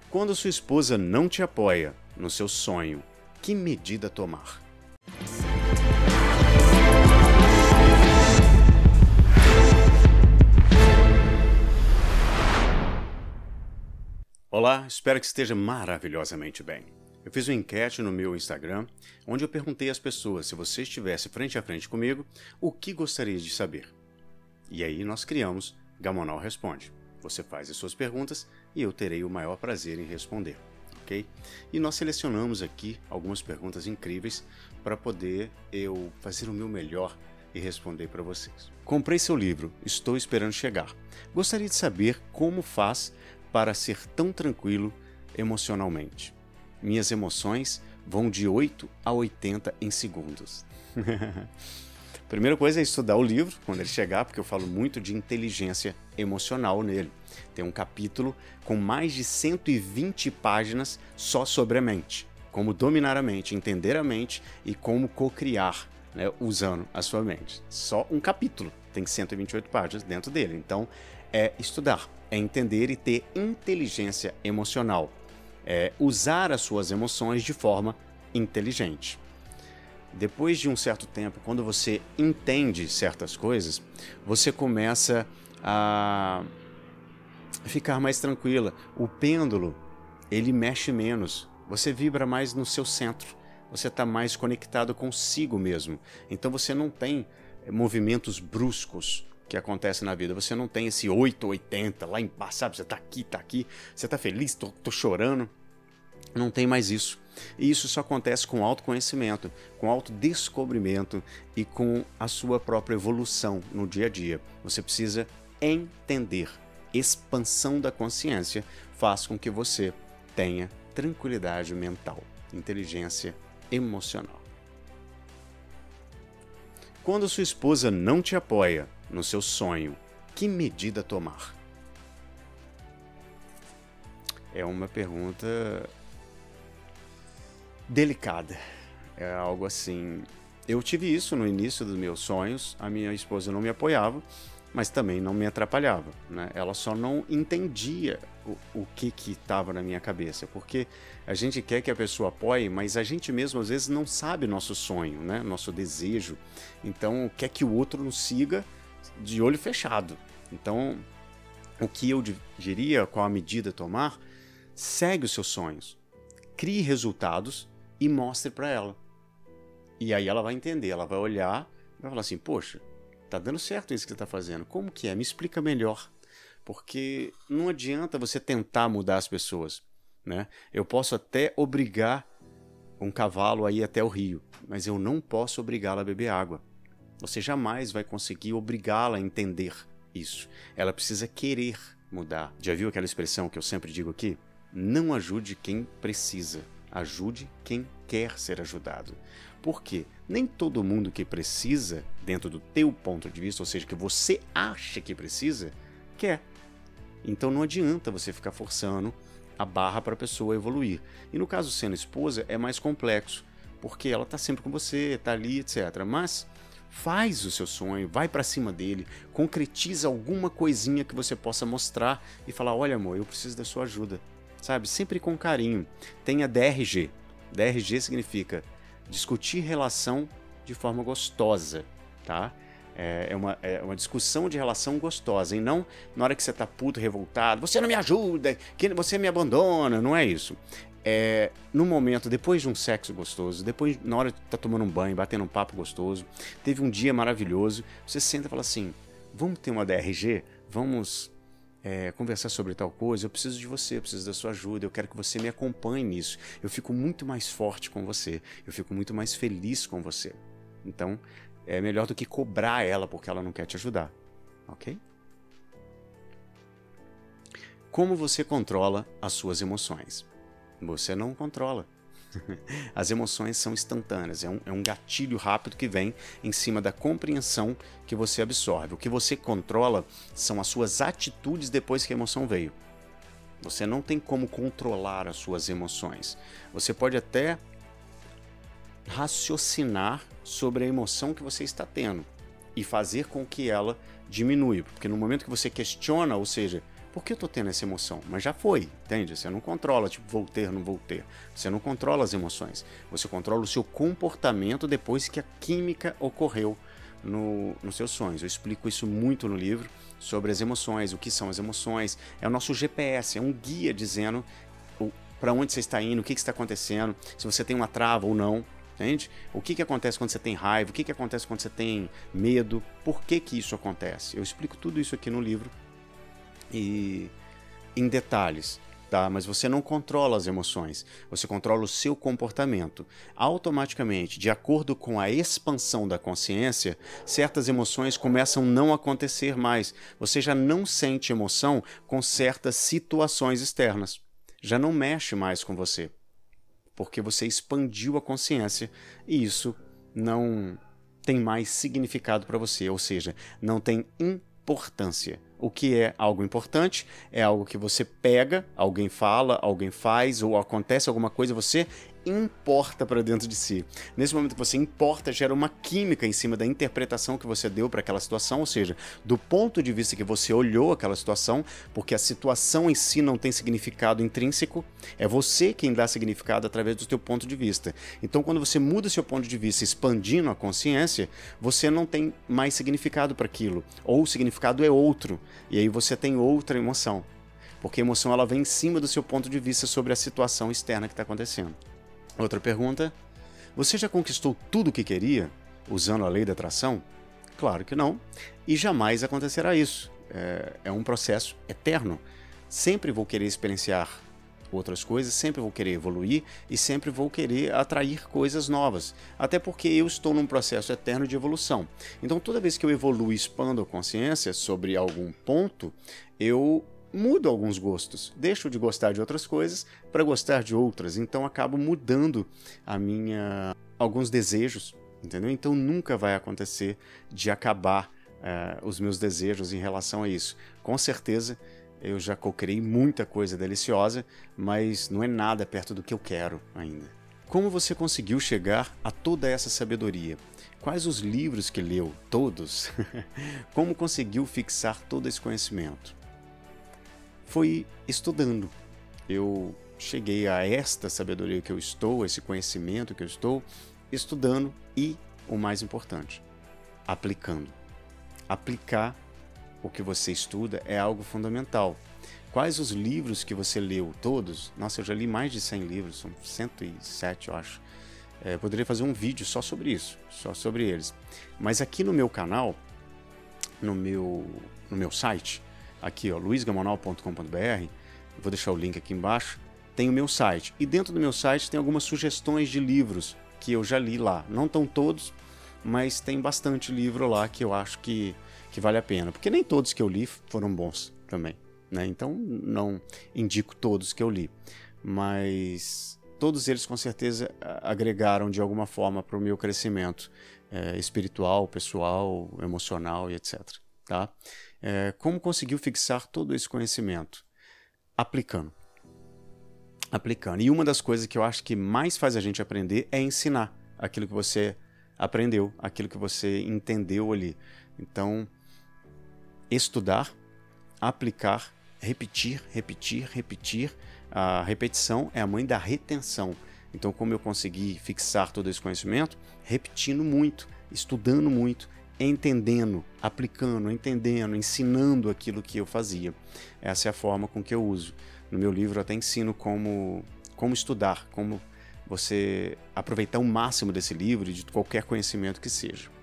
Quando sua esposa não te apoia no seu sonho, que medida tomar? Olá, espero que esteja maravilhosamente bem. Eu fiz uma enquete no meu Instagram, onde eu perguntei às pessoas se você estivesse frente a frente comigo, o que gostaria de saber. E aí nós criamos Gamonal Responde. Você faz as suas perguntas e eu terei o maior prazer em responder, ok? E nós selecionamos aqui algumas perguntas incríveis para poder eu fazer o meu melhor e responder para vocês. Comprei seu livro, estou esperando chegar. Gostaria de saber como faz para ser tão tranquilo emocionalmente. Minhas emoções vão de 8 a 80 em segundos. Primeira coisa é estudar o livro quando ele chegar, porque eu falo muito de inteligência emocional nele. Tem um capítulo com mais de 120 páginas só sobre a mente. Como dominar a mente, entender a mente e como co-criar, né, usando a sua mente. Só um capítulo, tem 128 páginas dentro dele. Então, é estudar, é entender e ter inteligência emocional. É usar as suas emoções de forma inteligente. Depois de um certo tempo, quando você entende certas coisas, você começa a ficar mais tranquila. O pêndulo, ele mexe menos. Você vibra mais no seu centro. Você está mais conectado consigo mesmo. Então você não tem movimentos bruscos que acontecem na vida. Você não tem esse 880 lá embaixo, sabe? Você está aqui. Você está feliz, tô chorando. Não tem mais isso. E isso só acontece com autoconhecimento, com autodescobrimento e com a sua própria evolução no dia a dia. Você precisa entender. Expansão da consciência faz com que você tenha tranquilidade mental, inteligência emocional. Quando sua esposa não te apoia no seu sonho, que medida tomar? É uma pergunta delicada. É algo assim. Eu tive isso no início dos meus sonhos. A minha esposa não me apoiava, mas também não me atrapalhava, né? Ela só não entendia o que estava na minha cabeça, porque a gente quer que a pessoa apoie, mas a gente mesmo às vezes não sabe nosso sonho, né? Nosso desejo. Então quer que o outro nos siga de olho fechado. Então o que eu diria, qual a medida a tomar? Segue os seus sonhos, crie resultados e mostre para ela. E aí ela vai entender, ela vai olhar e vai falar assim, poxa, tá dando certo isso que você tá fazendo. Como que é? Me explica melhor. Porque não adianta você tentar mudar as pessoas, né? Eu posso até obrigar um cavalo a ir até o rio, mas eu não posso obrigá-la a beber água. Você jamais vai conseguir obrigá-la a entender isso. Ela precisa querer mudar. Já viu aquela expressão que eu sempre digo aqui? Não ajude quem precisa. Ajude quem quer ser ajudado. Por quê? Nem todo mundo que precisa, dentro do teu ponto de vista, ou seja, que você acha que precisa, quer. Então não adianta você ficar forçando a barra para a pessoa evoluir. E no caso sendo esposa, é mais complexo, porque ela está sempre com você, está ali, etc. Mas faz o seu sonho, vai para cima dele, concretiza alguma coisinha que você possa mostrar e falar, olha amor, eu preciso da sua ajuda. Sabe? Sempre com carinho. Tenha DRG. DRG significa discutir relação de forma gostosa, tá? É uma discussão de relação gostosa, e não na hora que você tá puto, revoltado, você não me ajuda, você me abandona, não é isso. No momento, depois de um sexo gostoso, depois na hora que tá tomando um banho, batendo um papo gostoso, teve um dia maravilhoso, você senta e fala assim, vamos ter uma DRG? Vamos conversar sobre tal coisa, eu preciso de você, eu preciso da sua ajuda, eu quero que você me acompanhe nisso, eu fico muito mais forte com você, eu fico muito mais feliz com você. Então, é melhor do que cobrar ela porque ela não quer te ajudar, ok? Como você controla as suas emoções? Você não controla. As emoções são instantâneas, é um gatilho rápido que vem em cima da compreensão que você absorve. O que você controla são as suas atitudes depois que a emoção veio. Você não tem como controlar as suas emoções. Você pode até raciocinar sobre a emoção que você está tendo e fazer com que ela diminua. Porque no momento que você questiona, ou seja, Por que eu tô tendo essa emoção? Mas já foi, entende? Você não controla, tipo, vou ter, não vou ter. Você não controla as emoções. Você controla o seu comportamento depois que a química ocorreu nos seus sonhos. Eu explico isso muito no livro, sobre as emoções, o que são as emoções. É o nosso GPS, é um guia dizendo para onde você está indo, o que está acontecendo, se você tem uma trava ou não. Entende? O que acontece quando você tem raiva, o que acontece quando você tem medo, por que isso acontece. Eu explico tudo isso aqui no livro e em detalhes, tá? Mas você não controla as emoções, você controla o seu comportamento. Automaticamente, de acordo com a expansão da consciência, certas emoções começam a não acontecer mais. Você já não sente emoção com certas situações externas. Já não mexe mais com você, porque você expandiu a consciência e isso não tem mais significado para você, ou seja, não tem importância. O que é algo importante é algo que você pega, alguém fala, alguém faz ou acontece alguma coisa, você importa para dentro de si. Nesse momento que você importa, gera uma química em cima da interpretação que você deu para aquela situação, ou seja, do ponto de vista que você olhou aquela situação, porque a situação em si não tem significado intrínseco, é você quem dá significado através do seu ponto de vista. Então, quando você muda seu ponto de vista expandindo a consciência, você não tem mais significado para aquilo, ou o significado é outro, e aí você tem outra emoção, porque a emoção ela vem em cima do seu ponto de vista sobre a situação externa que está acontecendo. Outra pergunta: você já conquistou tudo o que queria usando a lei da atração? Claro que não, e jamais acontecerá isso. É um processo eterno. Sempre vou querer experienciar outras coisas, sempre vou querer evoluir e sempre vou querer atrair coisas novas, até porque eu estou num processo eterno de evolução. Então toda vez que eu evoluo e expando a consciência sobre algum ponto, eu mudo alguns gostos, deixo de gostar de outras coisas para gostar de outras, então acabo mudando alguns desejos, entendeu? Então nunca vai acontecer de acabar os meus desejos em relação a isso. Com certeza eu já cocriei muita coisa deliciosa, mas não é nada perto do que eu quero ainda. Como você conseguiu chegar a toda essa sabedoria? Quais os livros que leu? Todos? Como conseguiu fixar todo esse conhecimento? Foi estudando. Eu cheguei a esta sabedoria que eu estou, esse conhecimento que eu estou, estudando e, o mais importante, aplicando. Aplicar o que você estuda é algo fundamental. Quais os livros que você leu? Todos? Nossa, eu já li mais de 100 livros, são 107, eu acho. Eu poderia fazer um vídeo só sobre isso, só sobre eles. Mas aqui no meu canal, no meu site, aqui, ó, luisgamonal.com.br, vou deixar o link aqui embaixo, tem o meu site. E dentro do meu site tem algumas sugestões de livros que eu já li lá. Não estão todos, mas tem bastante livro lá que eu acho que vale a pena. Porque nem todos que eu li foram bons também, né? Então não indico todos que eu li. Mas todos eles com certeza agregaram de alguma forma para o meu crescimento espiritual, pessoal, emocional e etc. Tá? Como conseguiu fixar todo esse conhecimento? Aplicando. Aplicando. E uma das coisas que eu acho que mais faz a gente aprender é ensinar aquilo que você aprendeu, aquilo que você entendeu ali. Então, estudar, aplicar, repetir, repetir, repetir. A repetição é a mãe da retenção. Então, como eu consegui fixar todo esse conhecimento? Repetindo muito, estudando muito, entendendo, aplicando, entendendo, ensinando aquilo que eu fazia. Essa é a forma com que eu uso. No meu livro eu até ensino como estudar, como você aproveitar o máximo desse livro e de qualquer conhecimento que seja.